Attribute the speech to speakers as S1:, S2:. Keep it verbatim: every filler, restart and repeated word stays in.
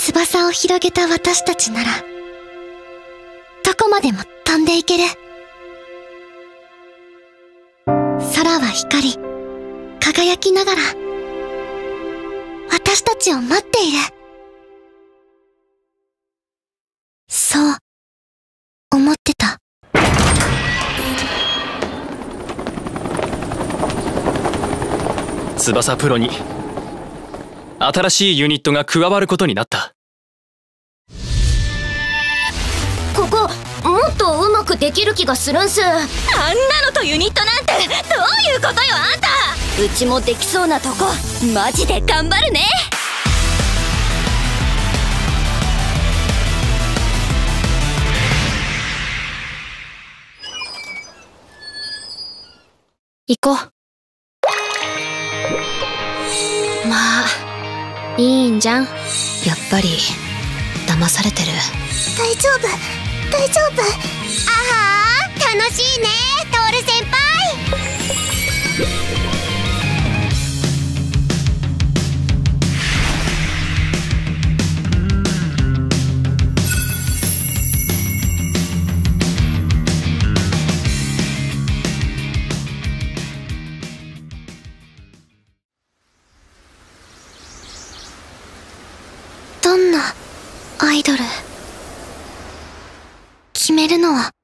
S1: 翼を広げた私たちなら、どこまでも飛んでいける。空は光り、輝きながら、私たちを待っている。そう、思ってた。
S2: 翼プロに新しいユニットが加わることになった。
S3: ここもっとうまくできる気がするんす。あんなのとユニットなんてどういうことよあんた。うちもできそうなとこマジで頑張るね。
S1: 行こう。まあいいんじゃん。やっぱり騙されてる。
S3: 大丈夫大丈夫。あはー楽しいねトール先輩。
S1: どんなアイドル？決めるのは